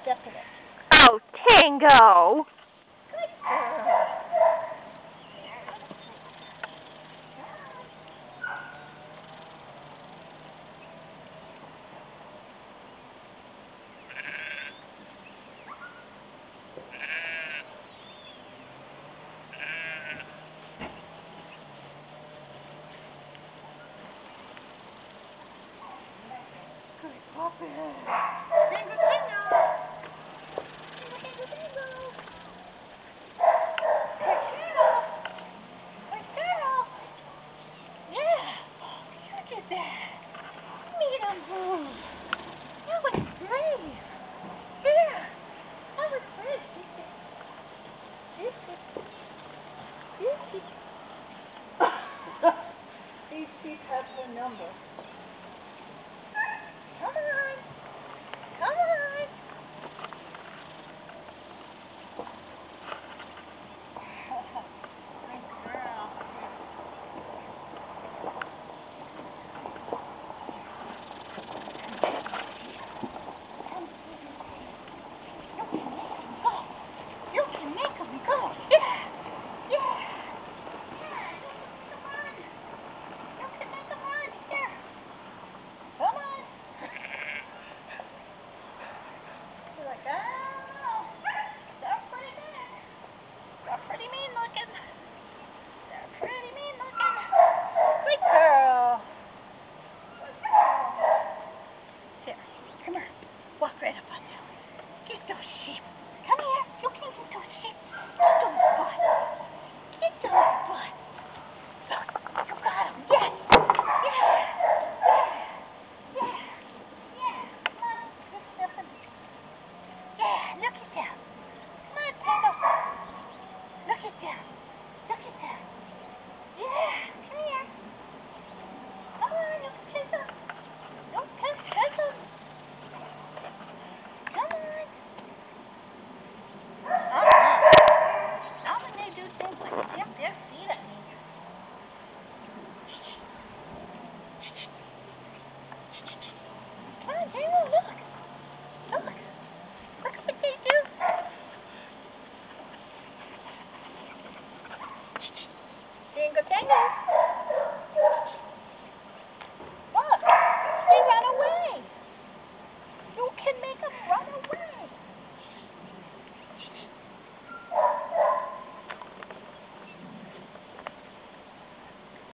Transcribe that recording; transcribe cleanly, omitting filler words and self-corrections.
step in it. Oh, Tango! Good girl. Good puppy. Tango, Tango. Tango, Tango. Good girl. Good girl. Yeah. Look at that. Meet him. That was brave. Yeah. That was brave. These sheep have her number. Come on. Come on. Good girl. You can make them go. Yeah. Yeah. You can make them run. Here. Come on. You're like, oh, they're pretty big. They're pretty mean looking. They're pretty mean looking. Good girl. Good girl. Here, come here. Walk right up on them. Get those sheep. Come here. You can get those sheep. Get those butts. Get those butts. Look, you got them. Yes. Yeah. Yeah. Yeah. Come on. Good stepping. Yeah, look at them. Come on, Tango. Look at them. Look at them. Yeah, come here. Come on, you can kiss them. You can kiss them. Come on. Not when they do things like dip their feet at me. Come on, Tango, look. Look. Look what they do. Tango, Tango.